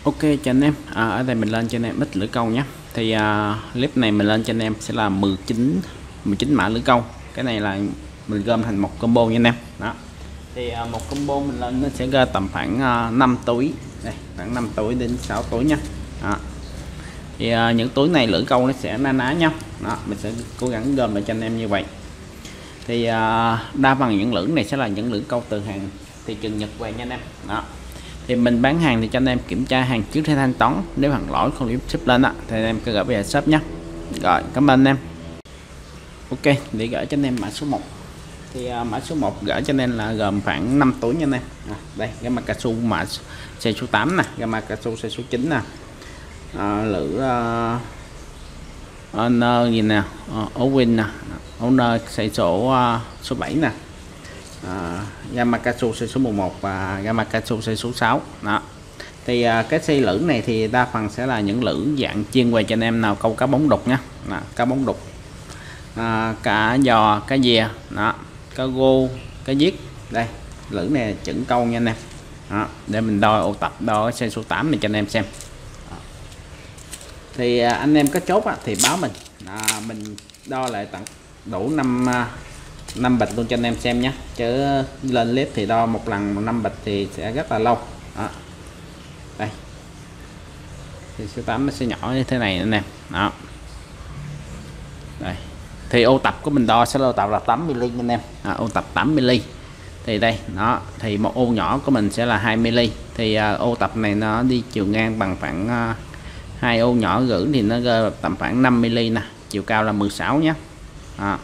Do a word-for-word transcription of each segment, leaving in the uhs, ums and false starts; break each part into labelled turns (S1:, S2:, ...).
S1: Ok cho anh em, à, ở đây mình lên cho anh em ít lưỡi câu nhé. Thì à, clip này mình lên cho anh em sẽ là mười chín mười chín mã lưỡi câu. Cái này là mình gom thành một combo nha anh em. Đó. Thì à, một combo mình lên nó sẽ ra tầm khoảng à, năm túi. Đây, khoảng năm túi đến sáu túi nha. Đó. Thì à, những túi này lưỡi câu nó sẽ na ná nhau. Đó, mình sẽ cố gắng gom lại cho anh em như vậy. Thì à, đa phần những lưỡi này sẽ là những lưỡi câu từ hàng thị trường Nhật về nha anh em. Đó. Thì mình bán hàng thì cho anh em kiểm tra hàng trước khi thanh toán, nếu hàng lỗi không điểm ship lên á thì anh em cứ gửi về shop nhé. Rồi cảm ơn anh em. Ok, để gửi cho anh em mã số một thì uh, mã số một gửi cho anh em là gồm khoảng năm túi nha anh em. À, đây gamma cao su mã size số tám nè, gamma cao su size số chín nè, à, lửa uh, owner gì nè, uh, Owin nè, owner size số uh, số bảy nè, à, gamma cao su size số mười một và gamma cao su size số sáu. Đó. Thì à, cái xây lưỡi này thì đa phần sẽ là những lưỡi dạng chuyên về cho anh em nào câu cá bóng đục nhá. Đó, cá bóng đục, à, cá giò, cá dè, đó, cá gô, cá giết. Đây lưỡi này chuẩn câu nha anh em. Đó, để mình đo ô tập đo size số tám này cho anh em xem. Đó. Thì à, anh em có chốt á, thì báo mình, à, mình đo lại tặng đủ năm năm bịch luôn cho anh em xem nhé, chứ lên clip thì đo một lần năm bịch thì sẽ rất là lâu. Đó. Đây thì số tám nó sẽ nhỏ như thế này anh em. Đó. Đây thì ô tập của mình đo sẽ ô tập là tám mi li anh em, à, ô tập tám mi li. Thì đây nó thì một ô nhỏ của mình sẽ là hai mi li. Thì à, ô tập này nó đi chiều ngang bằng khoảng à, hai ô nhỏ gửi thì nó rơi tầm khoảng năm mi li nè, chiều cao là mười sáu nhé. Đó.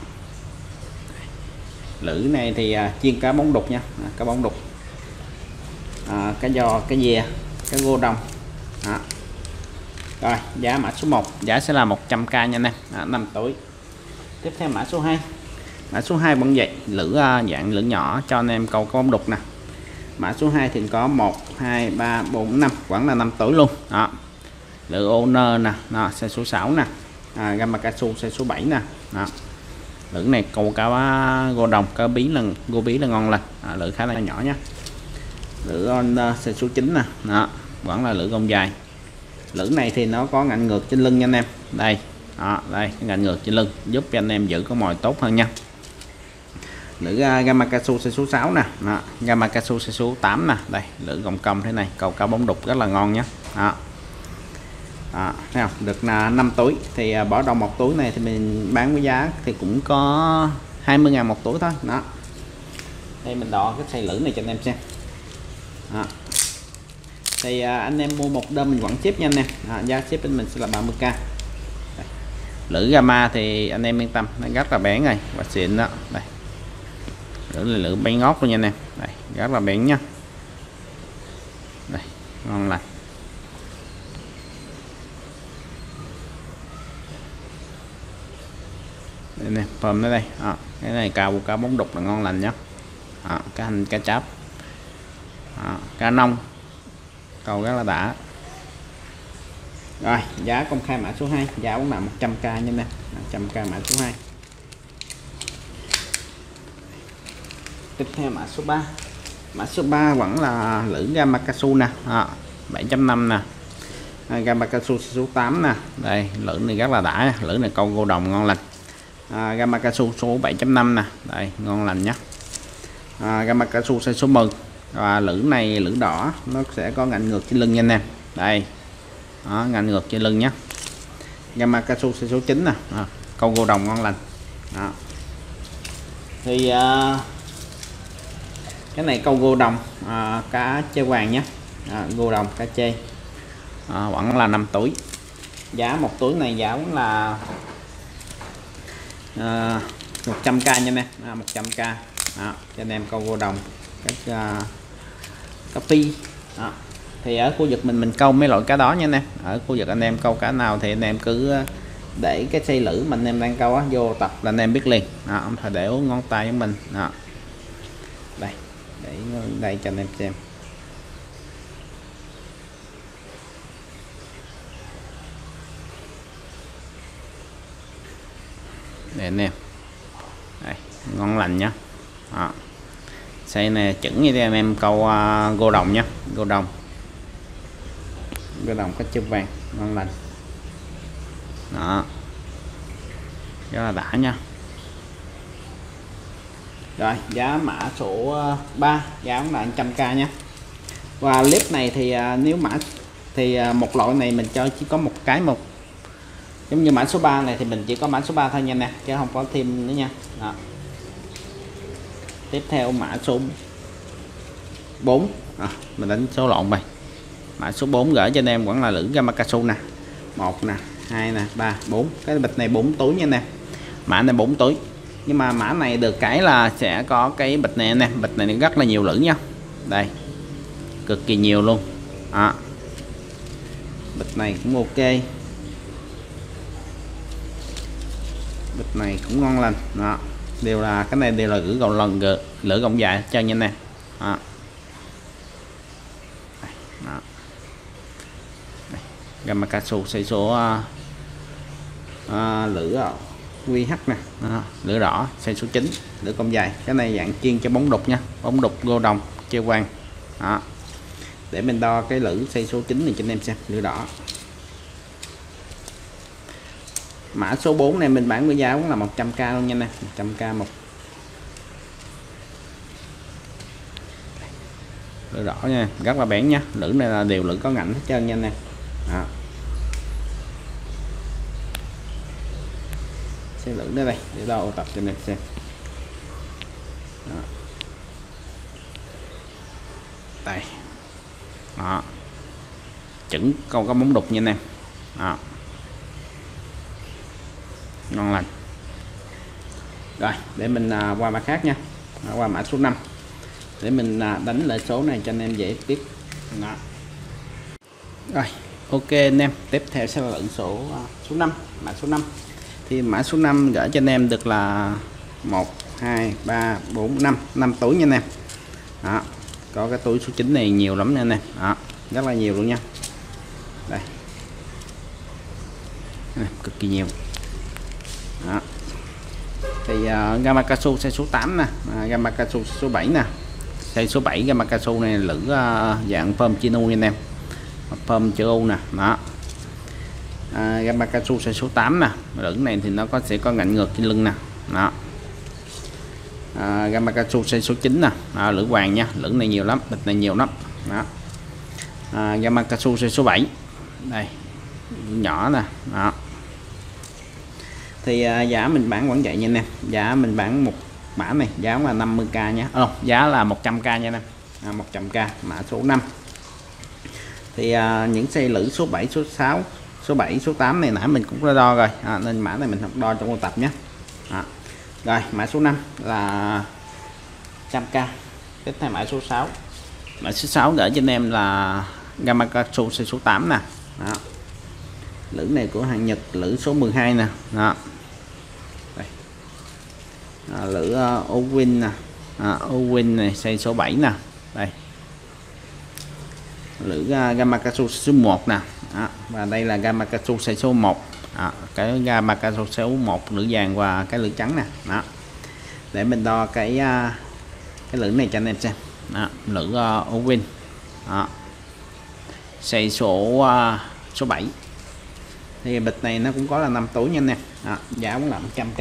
S1: Lưỡi này thì à, chuyên cá bóng đục nha, à, cá bóng đục, à, cá giò, cá dè, cá gô đồng. Đó. Rồi giá mã số một giá sẽ là một trăm k nha anh em, à, năm túi. Tiếp theo mã số hai, mã số hai vẫn vậy, lưỡi à, dạng lưỡi nhỏ cho anh em câu cá bóng đục nè. Mã số hai thì có một hai ba bốn năm, vẫn là năm túi luôn. Đó. Lưỡi owner nè, nó size số sáu nè, à, gamma cao su size số bảy nè. Đó. Lưỡi này câu cá gô đồng, cá bí là gô bí là ngon lành, à, lưỡi khá là nhỏ nhé. Lưỡi on size số chín nè. Đó, vẫn là lưỡi gông dài. Lưỡi này thì nó có ngạnh ngược trên lưng nha anh em. Đây, đó, đây ngạnh ngược trên lưng giúp cho anh em giữ có mồi tốt hơn nha. Lưỡi uh, gamma cao su size số sáu nè, đó, gamma cao su size số tám nè. Đây, lưỡi gồng cong thế này, câu cá bóng đục rất là ngon nhé. Đó. Đó, thấy không? Được uh, năm túi thì uh, bỏ đồng một túi này thì mình bán với giá thì cũng có hai mươi ngàn một túi thôi. Đó. Đây mình đo cái size lưỡi này cho anh em xem. Đó. Thì à, anh em mua một đơn mình vẫn ship nha anh em, à, giá ship bên mình sẽ là ba mươi k. Đây. Lưỡi gamma thì anh em yên tâm, nó rất là bén này và xịn đó. Đây lưỡi là lưỡi bén ngót luôn nha anh em, đây rất là bén nha, đây ngon lành. Đây nè, phơm nó đây, à, cái này cào cá bóng đục là ngon lành nhá. À, cá hành, cá cháp, à, cá nông câu rất là đã. Rồi giá công khai mã số hai giá cũng là một trăm k nha anh em, một trăm k mã số hai. Tiếp theo mã số ba, mã số ba vẫn là lưỡi gamma cao su nè, à, bảy chấm năm nè, à, gamma cao su số tám nè. Đây lưỡi này rất là đã, lưỡi này câu gô đồng ngon lành, à, gamma cao su số bảy chấm năm nè, đây ngon lành nhé, à, gamma cao su size số mười. Và lưỡi này lưỡi đỏ nó sẽ có ngạnh ngược trên lưng nha anh em. Đây đó, ngạnh ngược trên lưng nhé, gamma cao su số chín nè, à, câu gô đồng ngon lành. Đó. Thì uh, cái này câu gô đồng, uh, cá chê vàng nhé, à, gô đồng cá chê, à, vẫn là năm túi. Giá một túi này giá vẫn là uh, một trăm k nha anh em, à, một trăm k. Đó, cho anh em câu gô đồng các uh, cá pi. Đó. Thì ở khu vực mình mình câu mấy loại cá đó nha anh em, ở khu vực anh em câu cá nào thì anh em cứ để cái xây lưỡi mình anh em đang câu á vô tập là anh em biết liền. Đó, không phải để ngón tay của mình. Đó. Đây để đây cho anh em xem. Để anh em đây, ngon lành nhá. Đó. Xây này chuẩn như thế anh em câu uh, gô đồng nhá, gô đồng gô đồng có chân vàng ngon lành đó, rất là đã nha. Rồi giá mã số ba giá cũng là một trăm k nhé. Và clip này thì nếu mã thì một loại này mình cho chỉ có một cái, một giống như mã số ba này thì mình chỉ có mã số ba thôi nha nè, chứ không có thêm nữa nha. Đó. Tiếp theo mã số bốn, à, mình đánh số lộn vậy. Mã số bốn gửi cho anh em vẫn là lưỡi Gamakatsu nè, một nè, hai nè, ba, bốn. Cái bịch này bốn túi nha nè. Mã này bốn túi. Nhưng mà mã này được cái là sẽ có cái bịch này nè, bịch này rất là nhiều lưỡi nha. Đây. Cực kỳ nhiều luôn. Đó. Bịch này cũng ok. Bịch này cũng ngon lành. Đó. Đều là cái này đều là lưỡi gọng lần lưỡi gọng dài cho anh nè. Đó. Đó. Gamakatsu xây số uh, uh, lưỡi quy hát nè, đó. Lưỡi đỏ xây số chín, lưỡi cong dài. Cái này dạng chuyên cho bóng đục nha, bóng đục gô đồng treo quang. Đó. Để mình đo cái lưỡi xây số chín này cho anh em xem, lưỡi đỏ. Mã số bốn này mình bán với giá cũng là một trăm k luôn nha nè, một trăm k một. Lưỡi đỏ nha, rất là bén nha, lưỡi này là đều lưỡi có ngạnh hết trơn nha nè. Đó. Xe lưỡi đây đây để đo tập cho anh xem. Đó. Đây. Đó. Chững câu có bóng đục nha nè. Đó. Ngon lành. Rồi để mình à, qua mã khác nha. À, qua mã số năm để mình à, đánh lại số này cho anh em dễ biết. Đó. Rồi ok anh em, tiếp theo sẽ là lệnh số à, số năm, mã số năm. Thì mã số năm gửi cho anh em được là một, hai, ba, bốn, năm, năm túi nha anh em. Đó. Có cái túi số chín này nhiều lắm nha anh em. Đó. Rất là nhiều luôn nha. Đây. À, cực kỳ nhiều. Đó. Thì uh, Gamakatsu size số tám nè, uh, Gamakatsu số bảy nè. Size số bảy Gamakatsu này lưỡi uh, dạng phơm chinu nha anh em. Phơm chữ U nè, đó. Uh, Gamakatsu size số tám nè, lưỡi này thì nó có sẽ có ngạnh ngược trên lưng nè. Đó. Uh, Gamakatsu size số chín nè, uh, lưỡi hoàng nha, lưỡi này nhiều lắm, bịch này nhiều lắm. Đó. Uh, Gamakatsu size số bảy. Đây. Nhỏ nè, đó. Thì uh, giá mình bán vẫn vậy nha anh em, giá mình bán một mã này giá là năm mươi k nhé, oh, giá là một trăm k nha anh em, à, một trăm k mã số năm. Thì uh, những xe lữ số bảy, số sáu, số bảy, số tám này nãy mình cũng đã đo rồi, à, nên mã này mình không đo trong ôn tập nhé. À. Rồi mã số năm là một trăm k. Tiếp theo mã số sáu, mã số sáu gửi cho anh em là Gamakatsu số tám nè. Đó. Lưỡi này của hàng Nhật, lưỡi số mười hai nè. Đó. Đây. À, lưỡi uh, Owin nè, à, Owin này size số bảy nè. Đây. Lưỡi uh, Gamakatsu số một nè. Đó. Và đây là Gamakatsu size số một. Đó. Cái Gamakatsu số một lưỡi vàng và cái lưỡi trắng nè. Đó. Để mình đo cái uh, cái lưỡi này cho anh em xem. Đó. Lưỡi uh, Owin. Đó. Size số uh, số bảy. Thì bịch này nó cũng có là năm túi nha anh em. Đó, giá cũng là một trăm k.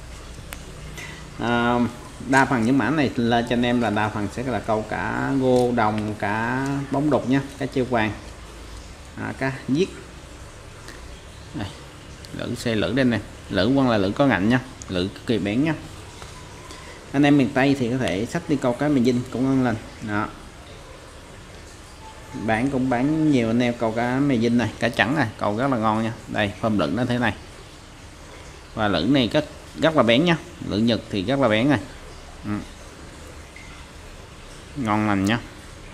S1: À, đa phần những mã này lên cho anh em là đa phần sẽ là câu cả gô đồng, cả bóng đục nha, cá treo vàng, à, cá giết. Đây, lưỡi xe lưỡi đây nè, lưỡi quân là lưỡi có ngạnh nha, lưỡi cực kỳ bén nha. Anh em miền Tây thì có thể xách đi câu cá miền Vinh cũng ngon lành. Đó. Bán cũng bán nhiều anh em câu cá mè Vinh này, cá trắng này, câu rất là ngon nha. Đây phơm lửng nó thế này, và lửng này rất rất là bén nha, lửng Nhật thì rất là bén này. Ừ. Ngon lành nha.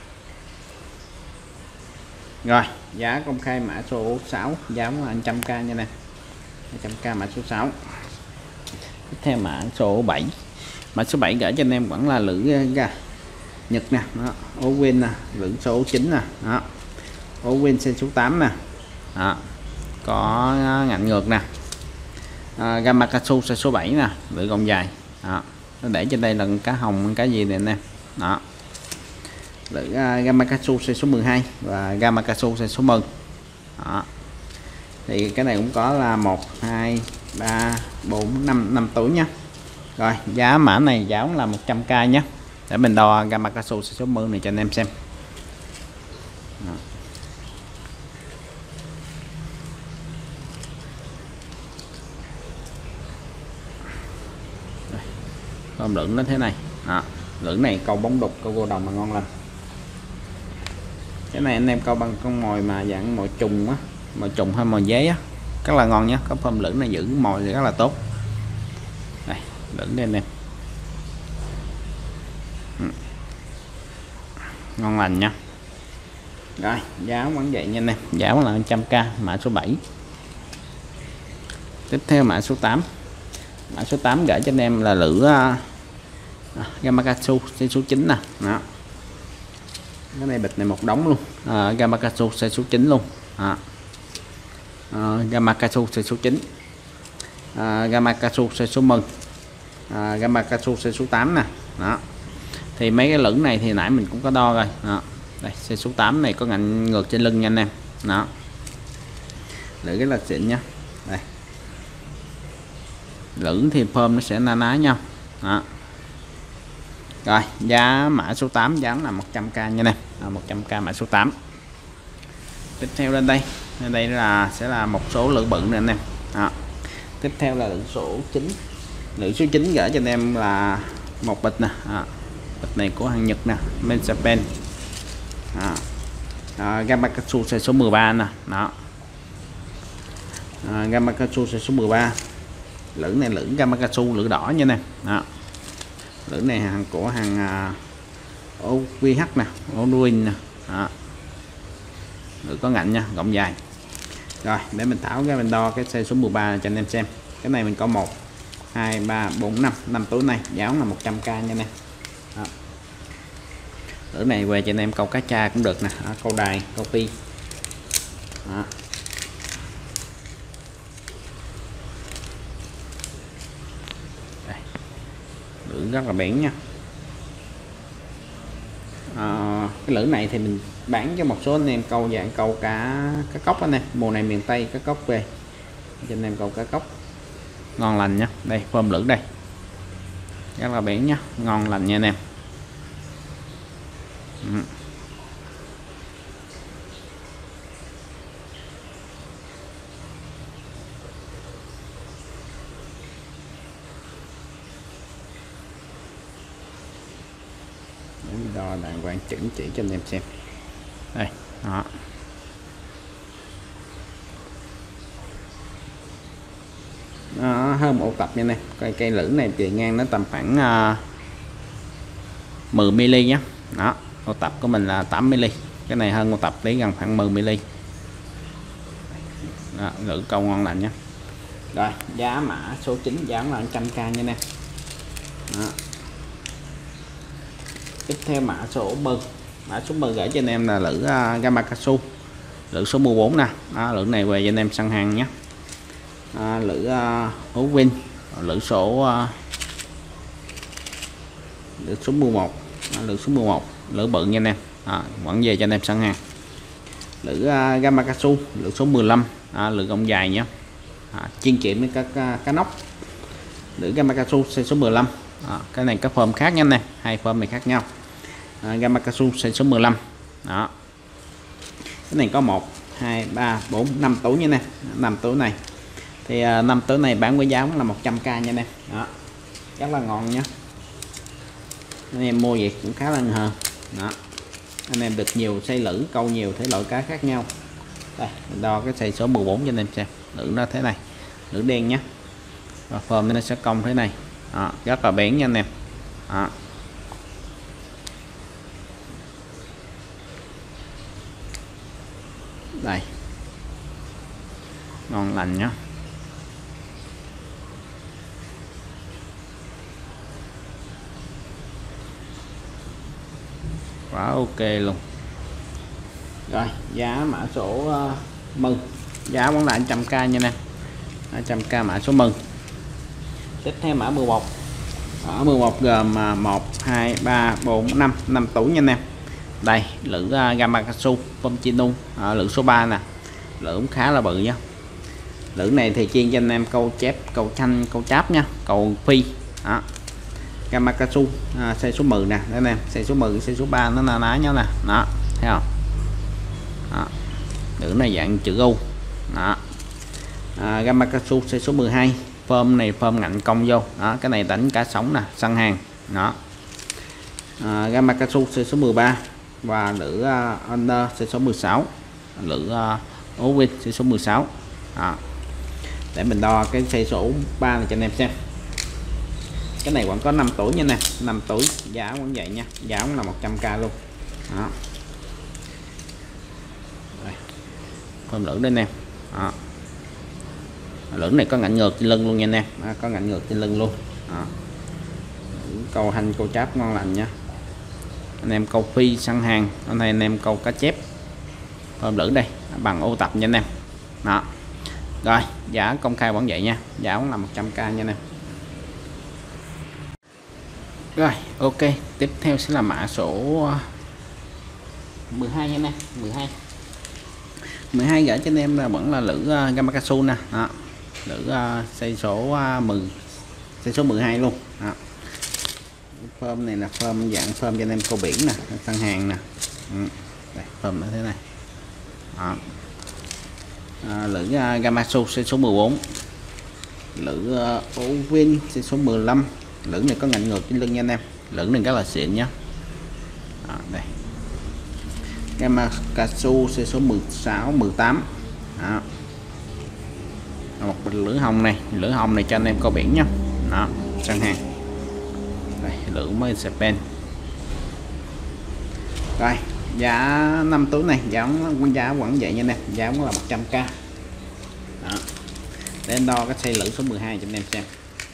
S1: Rồi giá công khai mã số sáu giá là một trăm k nha nè, một trăm k mã số sáu. Tiếp theo mã số bảy, mã số bảy gửi cho anh em vẫn là lưỡi gà Nhật nè, đó, Owin nè, lưỡi số chín nè, đó, Owin số tám nè, đó, có ngạnh ngược nè, à, Gamakatsu số bảy nè, lưỡi gọng dài, đó, nó để trên đây là cá hồng cái gì này nè, đó, lưỡi uh, Gamakatsu số mười hai và Gamakatsu số mười, Đó. Thì cái này cũng có là một hai ba bốn năm năm túi nha. Rồi giá mã này giá cũng là một trăm k nhé. Để mình đo Gamakatsu số mươi này cho anh em xem. Đó. Còn lửng nó thế này. Đó. Lửng này câu bóng đục, câu gô đồng mà ngon lành. Cái này anh em câu bằng con mồi mà dạng mồi trùng á, mồi trùng hay mồi giấy á, rất là ngon nhé. Có phơm lửng này giữ mồi thì rất là tốt. Đây, lửng đây anh em. Ừ. Ngon lành nha. Rồi giá vẫn vậy nha anh em, giá là một trăm k, mã số bảy. Tiếp theo mã số tám. Mã số tám gửi cho anh em là lửa uh, Gamakatsu số chín nè. Đó. Cái này bịch này một đống luôn. uh, Gamakatsu số chín luôn. Đó. Uh, Gamakatsu số chín, uh, Gamakatsu số mười, uh, Gamakatsu số tám nè. Đó. Thì mấy cái lửng này thì nãy mình cũng có đo rồi. Đó. Đây, xe số tám này có ngạnh ngược trên lưng nha anh em. Đó. Lửng cái là xịn nha. Đây. Lửng thì phơm nó sẽ na ná nhau. Đó. Rồi giá mã số tám giá là một trăm k nha anh em. À, một trăm k mã số tám. Tiếp theo lên đây, lên đây là sẽ là một số lửng bự nè anh em. Đó. Tiếp theo là lửng số chín. Lửng số chín gửi cho anh em là một bịch nè. Đó. Bịch này của hàng Nhật nè, Mensapen. À, à, Gamakatsu số mười ba nè. Đó. À, Gamakatsu số mười ba. Lửng này lửng Gamakatsu lửa đỏ nha nè. Đó. Lửng này hàng của hàng uh, ô vê hát nè, Oduin nè. Đó. Lửa có ngạnh nha, rộng dài. Rồi để mình tháo cái mình đo cái size số mười ba cho anh em xem. Cái này mình có một hai ba bốn năm năm túi này, giá là một trăm k nha nè. Đó. Lửa này về cho anh em câu cá tra cũng được nè. Đó, câu đài, câu pi. Đó. Đây. Lửa rất là bén nha. À, cái lửa này thì mình bán cho một số anh em câu dạng câu cá cá cốc anh em. Mùa này miền Tây cá cốc về cho anh em câu cá cốc ngon lành nha. Đây phơm lửa đây rất là bén nha, ngon lành nha anh em. Ừ. Đo đàng hoàng chỉnh chỉ cho anh em xem. Đây, đó. Đó, hơn một tập nha này. Cây cây lửng này chiều ngang nó tầm khoảng uh, mười mi li nhé. Đó, một tập của mình là tám mi li. Cái này hơn một tập lấy gần khoảng mười mi li. Đó, lửng câu ngon lành nhé. Rồi, giá mã số chín giá là một trăm k nha nè. Đó. Tiếp theo mã số mười. Mã số mười gửi cho anh em là lửa uh, Gamakatsu lửa số mười bốn nè. Đó, lửa này về cho anh em săn hàng nhé. À, lửa uh, Oduin, lửa số uh, lửa số mười một, à, lửa số mười một, lửa bự nha anh em. À, vẫn về cho anh em sẵn hàng. Lửa uh, Gamakatsu lửa số mười lăm, à, lửa gông dài nhé. À, chiên chịm với các uh, cá nóc. Lửa Gamakatsu số mười lăm. À, cái này các phơm khác nha anh em, hai phơm này khác nhau. À, Gamakatsu số mười lăm. Đó. Cái này có một hai ba bốn năm túi nha nè, năm túi này. Thì uh, năm túi này bán với giá là một trăm k nha anh em. Đó. Rất là ngon nhé. Anh em mua vậy cũng khá là hơn. Đó. Anh em được nhiều xây lửng, câu nhiều thể loại cá khác nhau. Đây, mình đo cái size số mười bốn cho anh em xem. Lửng nó thế này, lửng đen nhé. Và phơm nó sẽ cong thế này. Đó, rất là bén nha anh em. Đó. Đây. Ngon lành nhé. Quá ok luôn. Rồi giá mã số uh, mừng giá vẫn là một trăm k nha nè, một trăm k mã số mừng. Tiếp theo mã mười một. Ở mười một gồm một hai ba bốn năm năm túi nha nè. Đây lửa uh, Gamakatsu Pomchinu, uh, lửa số ba nè. lưỡi cũng khá là bự nha. Lưỡi này thì chuyên cho anh em câu chép, câu chanh, câu cháp nha, câu phi. Đó. Gamakatsu à, size số mười nè, đây nè, size số mười, size số ba nó na ná nhau nè. Đó, thấy không? Đó. Lưỡi này dạng chữ U. Đó. À, Gamakatsu size số mười hai, phơm này phơm ngạnh cong vô. Đó, cái này đánh cá sống nè, săn hàng. Đó. À, Gamakatsu size số mười ba và lưỡi uh, under size số mười sáu, lưỡi uh, Owin size số mười sáu. Đó. Để mình đo cái size số ba này cho anh em xem. Cái này vẫn có năm tuổi nha nè, năm tuổi, giá vẫn vậy nha, giá cũng là một trăm k luôn. Đó. Đây. Phơm lưỡi đây nè. Đó. Lưỡi này có ngạnh ngược trên lưng luôn nha anh em, à, có ngạnh ngược trên lưng luôn. Đó. Câu hành, câu cháp ngon lành nha. Anh em câu phi săn hàng, hôm nay anh em câu cá chép. Phơm lưỡi đây bằng ô tập nha anh em. Đó. Rồi, giá công khai vẫn vậy nha, giá cũng là một trăm k nha anh em. Rồi, ok, tiếp theo sẽ là mã số mười hai nha anh em, mười hai. mười hai gửi cho anh em là vẫn là lưỡi uh, Gamakatsu nè. Đó. Lưỡi uh, size số uh, mười, size số mười hai luôn. Đó. Phơm này là phơm dạng phơm cho anh em câu biển nè, săn hàng nè. Ừ. Đây, phơm như thế này. Đó. À, lưỡi uh, Gamakatsu size số mười bốn, lưỡi uh, Owin size số mười lăm. Lưỡi này có ngạnh ngược trên lưng nha anh em, lưỡi này rất là xịn nhá. Đó, đây Gamakatsu size số mười sáu, mười tám. Đó. Một lưỡi hồng này, lưỡi hồng này cho anh em câu biển nhá. Đó, săn hàng. Đây, lưỡi mới Japan. Rồi, giá năm túi này, giá vẫn giá vẫn vậy nha anh em, giá vẫn là một trăm k. Đó. Để anh đo cái size lưỡi số mười hai cho anh em xem.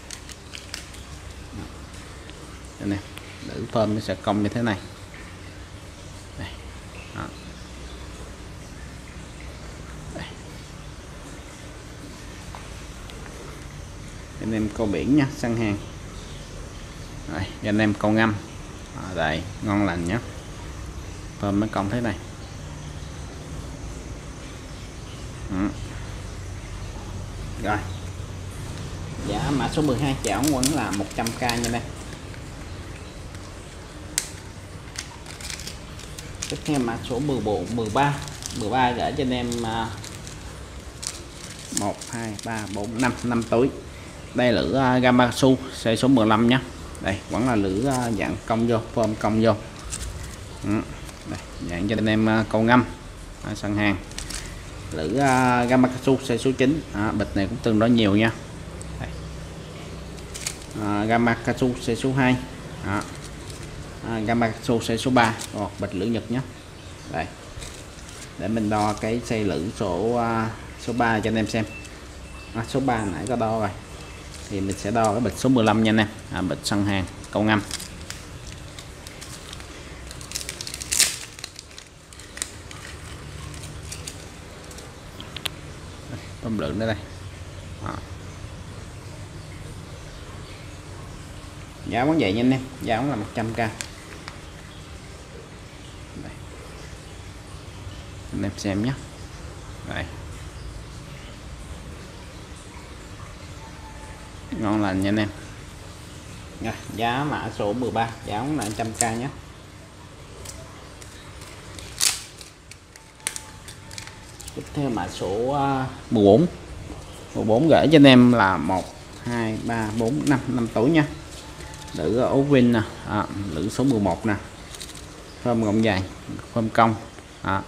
S1: Đây nè, lưỡi phơm nó sẽ cong như thế này. Đây. Đó. Đây. Anh em câu biển nha, săn hàng. Rồi, anh em câu ngâm. À, đây, ngon lành nhé. Phơm nó cong thế này. Ừ. Rồi. Giá mã số mười hai chảo vẫn là một trăm k nha đây. Tiếp theo mã số mười bốn, mười ba, mười ba gửi cho anh em một, hai, ba, bốn, năm, năm túi. Đây là lưỡi Gamakatsu size số mười lăm nhé. Đây vẫn là lưỡi dạng cong vô, phơm cong vô. Ừ. Đây, dạng cho anh em câu ngâm, à, săn hàng. Lưỡi uh, Gamakatsu size số chín, à, bịch này cũng tương đối nhiều nha. Đây. À, Gamakatsu size số hai. Đó. À, Gamakatsu size số ba, một bịch lưỡi Nhật nhé. Đây, để mình đo cái size lưỡi số uh, số ba cho anh em xem. À, số ba nãy có đo rồi, thì mình sẽ đo cái bịch số mười lăm nha anh em. À, bịch săn hàng câu ngâm. Tôm lượng nữa đây. Đó. Giá vẫn vậy nha anh em, giá vẫn là một trăm k. Đây. Anh em xem nhé. Đây. Ngon lành nha anh em. Rồi, giá mã số mười ba, giá cũng là một trăm k nhé. Tiếp theo mã số mười bốn. mười bốn gửi cho anh em là một, hai, ba, bốn, năm, năm tuổi nha. Lưỡi Owin nè, à, lưỡi số mười một nè. Phơm gọng dài, phơm cong. À.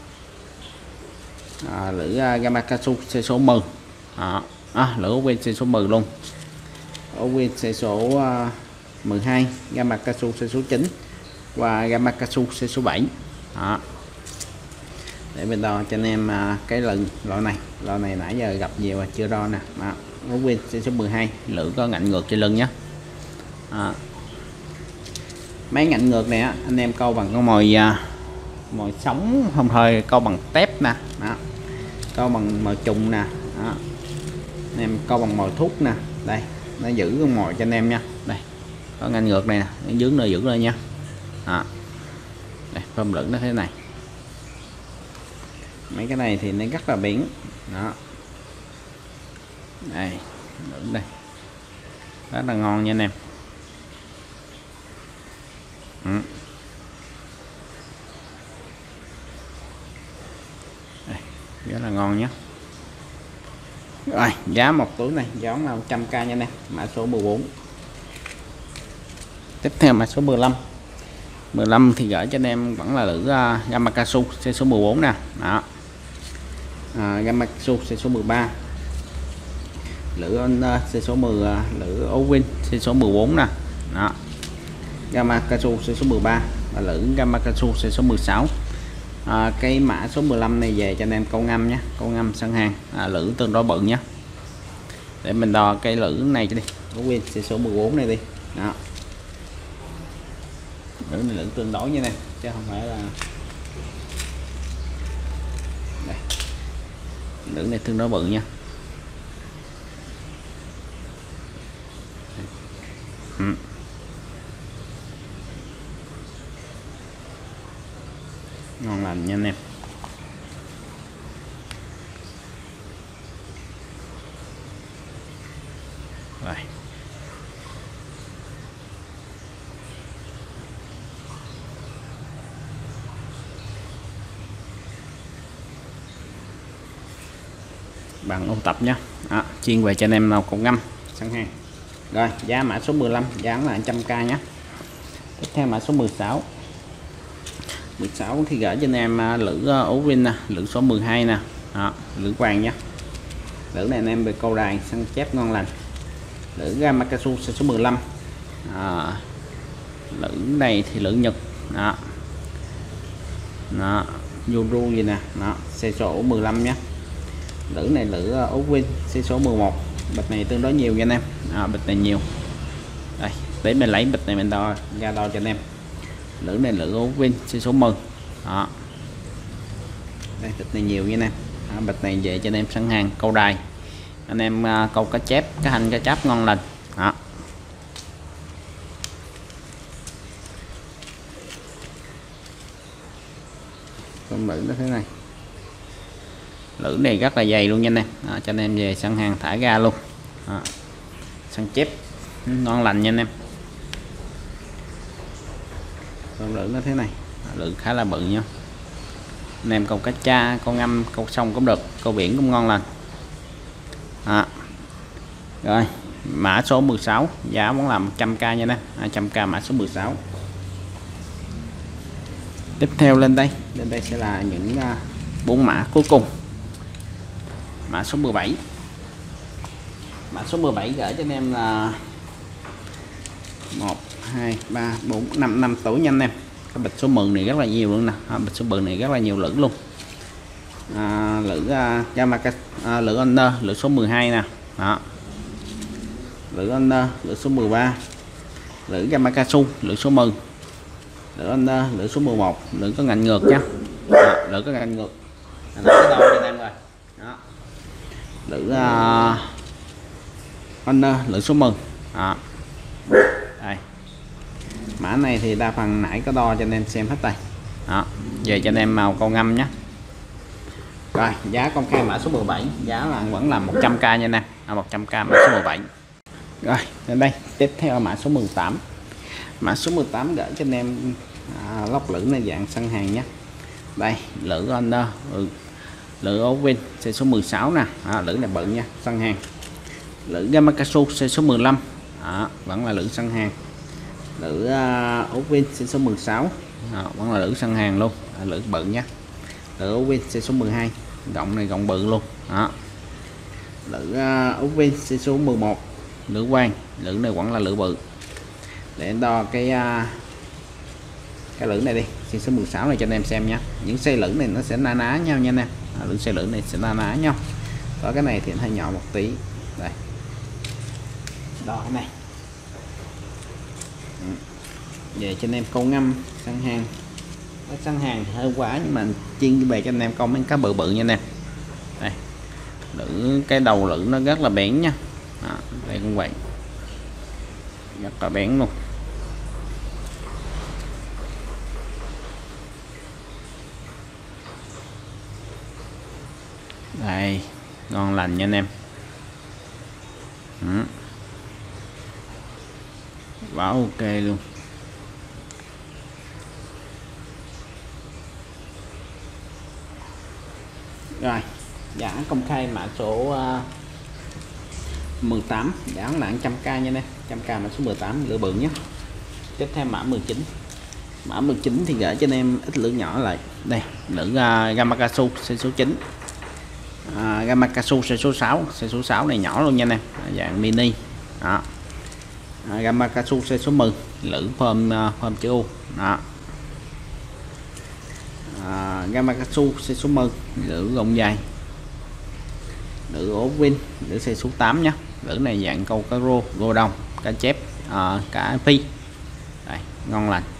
S1: À, lưỡi Gamakatsu size số mười. À, à, lưỡi Owin size số mười luôn. Owin size số uh, mười hai, Gamakatsu size số chín và Gamakatsu size số bảy. Đó. Để mình đo cho anh em uh, cái lần loại này, loại này nãy giờ gặp nhiều và chưa đo nè. Owin size số mười hai, lưỡi có ngạnh ngược trên lưng nhé. Đó. Mấy ngạnh ngược này á, anh em câu bằng con mồi uh, mồi sống, không thôi câu bằng tép nè. Đó. Câu bằng mồi trùng nè. Đó. Anh em câu bằng mồi thuốc nè. Đây, nó giữ con mồi cho anh em nha. Đây, có ngạnh ngược này nè, nó dướng nơi giữ lên nha. Đó. Đây, phơm lửng nó thế này. mấy cái này thì nó rất là bén đó. Đây lửng đây rất là ngon nha anh em. Ừ. Đây, rất là ngon nhé. Rồi giá một túi này giá là một trăm k nha anh em, mã số mười bốn. Tiếp theo mã số mười lăm. mười lăm thì gửi cho anh em vẫn là lữ uh, Gamakatsu xe số mười bốn nè đó. À, Gamakatsu xe số mười ba, lữ uh, xe số mười, uh, lữ Owin xe số mười bốn nè đó. Gamakatsu xe số mười ba và lữ Gamakatsu xe số mười sáu. À, cái mã số mười lăm này về cho anh em câu ngâm nhé, câu ngâm sân hàng, à, lữ tương đối bự nhé. Để mình đo cái lữ này cho đi, Owin xe số mười bốn này đi đó. Lữ này lữ tương đối như này chứ không phải là đây. Lữ này tương đối bự nha. Ừ. Ngon lành nha anh em. Rồi bằng ôn tập nhé, à, chuyên về cho anh em nào còn ngâm sẵn hàng. Rồi giá mã số mười lăm giá là một trăm k nhé. Tiếp theo mã số mười sáu. mười sáu thì gửi cho anh em lữ Owin nè, lữ số mười hai nè đó, lữ vàng nhé. Lữ này anh em về câu đài săn chép ngon lành. Lữ Gamakatsu số mười lăm. À, lữ này thì lữ Nhật đó, đó Yuru gì nè đó, xe số mười lăm nhé. Lữ này lữ Owin xe số mười một. Bịch này tương đối nhiều nha anh em, à, bịch này nhiều đây, để mình lấy bịch này mình đo ra đo cho anh em. Lữ này lữ Owin xe số mười đó, đây bịch này nhiều nha anh em. À, bịch này về cho anh em sẵn hàng câu đài, anh em uh, câu cá chép, cá hành, cá cháp ngon lành đó. Con lữ nó thế này, lữ này rất là dày luôn nha anh em, à, cho anh em về sẵn hàng thả ra luôn à, săn chép ngon lành nha anh em. Con lữ nó thế này, à, lữ khá là bự nha anh em, câu cá cha, câu ngâm, câu sông cũng được, câu biển cũng ngon lành à. Rồi mã số mười sáu giá vẫn là một trăm k nha anh em, hai trăm k mã số mười sáu. Tiếp theo lên đây lên đây sẽ là những bốn uh, mã cuối cùng. Mã số mười bảy. Mã số mười bảy gửi cho anh em là một hai ba bốn năm năm tuổi nha anh em. Cái bịch số mười này rất là nhiều luôn nè, à, bịch số mười này rất là nhiều lữ luôn. À, lữ uh, Gamakatsu, à, lữ Honor lữ số mười hai nè đó. Lữ Honor lữ số mười ba, lữ Gamakatsu lữ số mười, lữ Honor lữ số mười một, lữ có ngành ngược nha. Đó, lữ có ngành ngược. À, cái đầu cho anh em rồi. Đó. Lữ uh, Honor lữ số mười đó. Đây. Mã này thì đa phần nãy có đo cho anh em xem hết đây đó. Về cho anh em màu câu ngâm nhé. Rồi giá công khai mã số mười bảy giá là vẫn là một trăm k nha anh em, à, một trăm k mã số mười bảy. Rồi đến đây tiếp theo mã số mười tám. Mã số mười tám gửi cho anh em à, lóc lữ này dạng săn hàng nhé. Đây lữ Honor, ừ, lữ Owin xe số mười sáu nè, à, lữ này bự nha, săn hàng. Lữ Gamakatsu xe số mười lăm đó, vẫn là lữ săn hàng. Lữ uh, Owin xe số mười sáu đó, vẫn là lữ săn hàng luôn, à, lữ bự nhé. Lữ Owin xe số mười hai, gọng này gọng bự luôn đó. Lữ uh, Owin xe số mười một, lữ quang, lữ này vẫn là lữ bự. Để đo cái uh, cái lữ này đi, xe số mười sáu này cho anh em xem nhé. Những xe lữ này nó sẽ na ná nhau nha anh em, à, lữ xe lữ này sẽ na ná nhau. Có cái này thì hơi nhỏ một tí đây, đo cái này. Ừ. Về cho anh em câu ngâm săn hàng. Cái săn hàng thì hơi quá nhưng mà chuyên về cho anh em câu mấy cá bự bự nha anh em. Đây lữ, cái đầu lữ nó rất là bén nha. Đó, đây cũng vậy, rất là bén luôn. Đây, ngon lành nha anh em. Ừ. Quá ok luôn. Rồi, giá công khai mã số uh, mười tám, giá là một trăm k nha anh em, một trăm k mã số mười tám lửa bự nhé. Tiếp theo mã mười chín. Mã mười chín thì gửi cho anh em ít lửa nhỏ lại. Đây, lửa uh, Gamakatsu size số chín. Uh, Gamakatsu size số sáu, size số sáu này nhỏ luôn nha anh em, dạng mini. Đó. Uh, Gamakatsu size số mười, lửa phơm uh, phơm chữ U. Đó. Uh, Gamakatsu size số mười, lửa gọng dài. Lửa ốp win, lửa size số tám nhé. Lửa này dạng câu cá rô, gô đông, cá chép, uh, cá phi. Đây, ngon lành.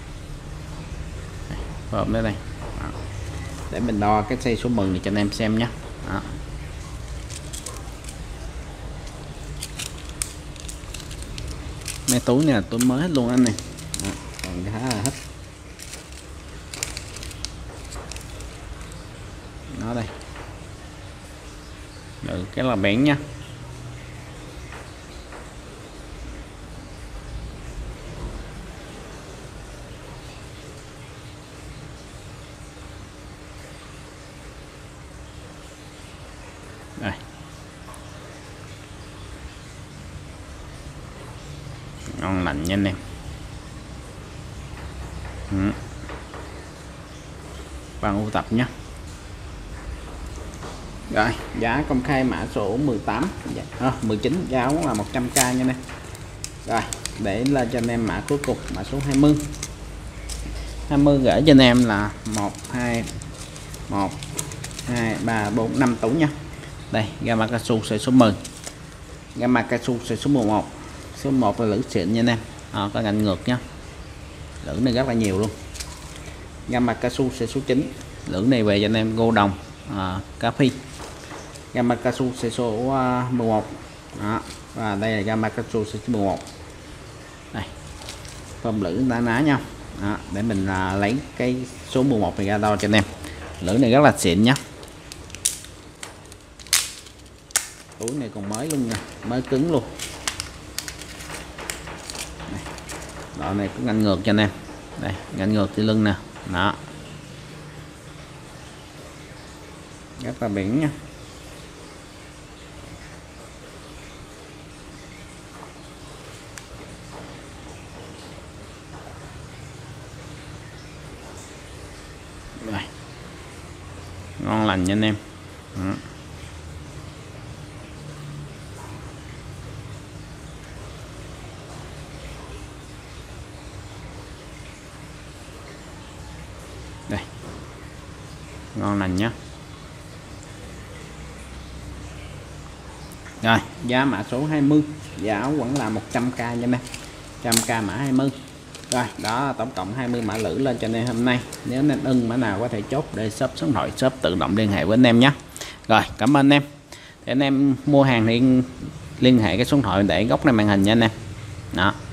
S1: Phơm đây đây. Đó. Để mình đo cái size số mười này cho anh em xem nhé. Đó. Mấy túi này là túi mới hết luôn anh này. Đó. Còn khá là hết. Nó đây. Được cái là bén nha. Đây. Ngon lành nha anh em. Ừ. Bằng ưu tập nhé. Rồi, giá công khai mã số mười tám, à, mười chín, giá cũng là một trăm k nha anh em. Rồi, để lên cho anh em mã cuối cùng, mã số hai mươi. hai mươi gửi cho anh em là một hai một hai ba bốn năm túi nha. Đây, Gamakatsu size số mười. Gamakatsu size số mười một. Số một là lưỡi xịn nha anh em. À, có ngành ngược nha. Lưỡi này rất là nhiều luôn. Gamakatsu size số chín. Lưỡi này về cho anh em gô đồng, à, cá phi. Gamakatsu size số uh, mười một. Đó. Và đây là Gamakatsu size số mười một. Đây. Phơm lưỡi đá ná nha. Đó. Để mình uh, lấy cái số mười một này ra đo cho anh em. Lưỡi này rất là xịn nhá. Túi này còn mới luôn nha, mới cứng luôn. Đây. Đoạn này cũng ngăn ngược cho anh em. Đây, ngăn ngược trên lưng nè. Đó. Rất là bén nha. Đây. Ngon lành nha anh em. Đó. Đây. Ngon lành nhá. Rồi, giá mã số hai mươi, giá vẫn là một trăm k nha em. một trăm k mã hai mươi. Rồi, đó tổng cộng hai mươi mã lữ lên cho anh em hôm nay. Nếu anh em ưng mã nào có thể chốt để shop số điện thoại, shop tự động liên hệ với anh em nhé. Rồi, cảm ơn anh em. Để anh em mua hàng thì liên hệ cái số điện thoại để góc này màn hình nha anh em. Đó.